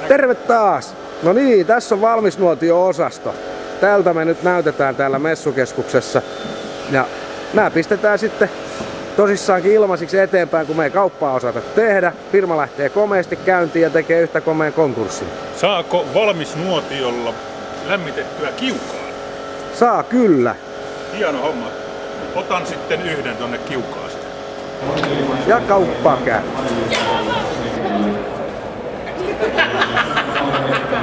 Terve taas! No niin, tässä on valmisnuotio-osasto. Tältä me nyt näytetään täällä messukeskuksessa. Ja nämä pistetään sitten tosissaankin ilmaisiksi eteenpäin, kun me ei kauppaa osata tehdä. Firma lähtee komeasti käyntiin ja tekee yhtä komeen konkurssin. Saako valmisnuotiolla lämmitettyä kiukaan? Saa kyllä. Hieno homma. Otan sitten yhden tonne kiukaaseen. Ja kauppaa käy.